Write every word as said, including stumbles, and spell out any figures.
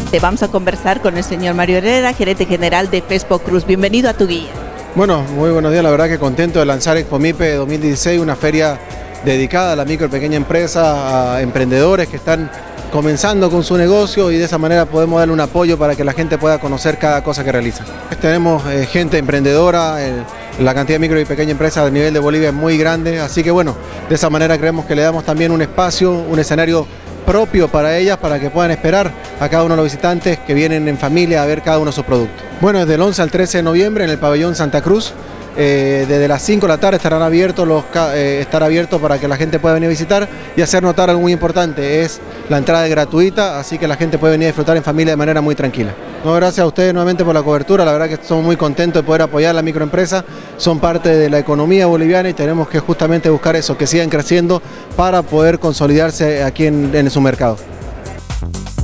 Te vamos a conversar con el señor Mario Herrera, gerente general de FESPO Cruz. Bienvenido a Tu Guía. Bueno, muy buenos días, la verdad que contento de lanzar ExpoMIPE dos mil dieciséis, una feria dedicada a la micro y pequeña empresa, a emprendedores que están comenzando con su negocio, y de esa manera podemos darle un apoyo para que la gente pueda conocer cada cosa que realiza. Tenemos eh, gente emprendedora, eh, la cantidad de micro y pequeña empresas a nivel de Bolivia es muy grande, así que bueno, de esa manera creemos que le damos también un espacio, un escenario propio para ellas, para que puedan esperar a cada uno de los visitantes que vienen en familia a ver cada uno de sus productos. Bueno, desde el once al trece de noviembre en el pabellón Santa Cruz, eh, desde las cinco de la tarde estarán abiertos los, eh, estará abierto para que la gente pueda venir a visitar, y hacer notar algo muy importante, es la entrada es gratuita, así que la gente puede venir a disfrutar en familia de manera muy tranquila. No, gracias a ustedes nuevamente por la cobertura, la verdad que estamos muy contentos de poder apoyar a la microempresa, son parte de la economía boliviana y tenemos que justamente buscar eso, que sigan creciendo para poder consolidarse aquí en, en su mercado.